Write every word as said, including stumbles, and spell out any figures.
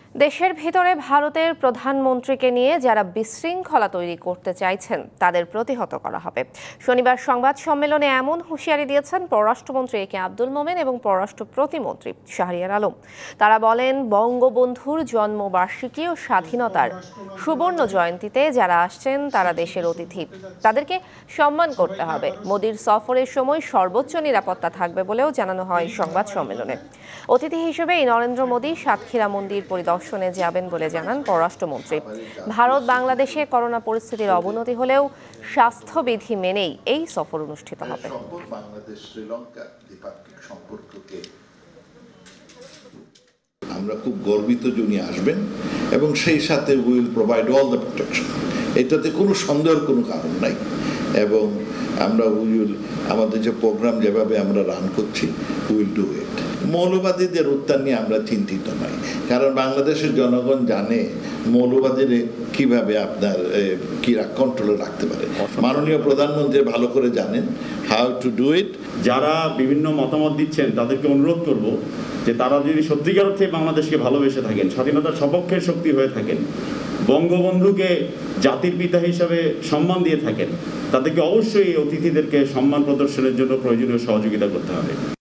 দেশের ভিতরে ভারতের প্রধানমন্ত্রীকে নিয়ে যারা বিশৃঙ্খলা তৈরি করতে চাইছেন তাদের প্রতিহত করা হবে। শনিবার সংবাদ সম্মেলনে এমন হুঁশিয়ারি দিয়েছেন পররাষ্ট্রমন্ত্রী এ কে আব্দুল মোমেন এবং পররাষ্ট্র প্রতিমন্ত্রী শাহরিয়ার আলম। তারা বলেন, বঙ্গবন্ধুর জন্মবার্ষিকী ও স্বাধীনতার সুবর্ণ জয়ন্তীতে যারা আসছেন তারা দেশের অতিথি, তাদেরকে সম্মান করতে হবে। মোদির সফরের সময় সর্বোচ্চ নিরাপত্তা থাকবে বলেও জানানো হয় সংবাদ সম্মেলনে। অতিথি হিসেবে নরেন্দ্র মোদী সাতক্ষীরা মন্দির পরিদর্শনে যাবেন বলে জানান পররাষ্ট্রমন্ত্রী। ভারত বাংলাদেশে করোনা পরিস্থিতির অবনতি হলেও স্বাস্থ্যবিধি মেনেই এই সফর অনুষ্ঠিত হবে। আমরা খুব গর্বিত যে উনি আসবেন এবং সেই সাথে will provide all the protection, এটাতে কোনো সন্দেহের কোনো কারণ নাই। এবং আমরা উইল আমাদের যে প্রোগ্রাম যেভাবে আমরা রান করছি উইল ডু ইট। মৌলবাদীদের উত্থান নিয়ে আমরা চিন্তিত নই, কারণ বাংলাদেশের জনগণ জানে মৌলবাদীর কিভাবে আপনার কি কন্ট্রোলে রাখতে পারে। মাননীয় প্রধানমন্ত্রী ভালো করে জানেন হাউ টু ডু ইট। যারা বিভিন্ন মতামত দিচ্ছেন তাদেরকে অনুরোধ করব যে তারা যদি সত্যিকার অর্থে বাংলাদেশকে ভালোবেসে থাকেন, স্বাধীনতার সপক্ষের শক্তি হয়ে থাকেন, বঙ্গবন্ধুকে জাতির পিতা হিসাবে সম্মান দিয়ে থাকেন, তাদেরকে অবশ্যই অতিথিদেরকে সম্মান প্রদর্শনের জন্য প্রয়োজনীয় সহযোগিতা করতে হবে।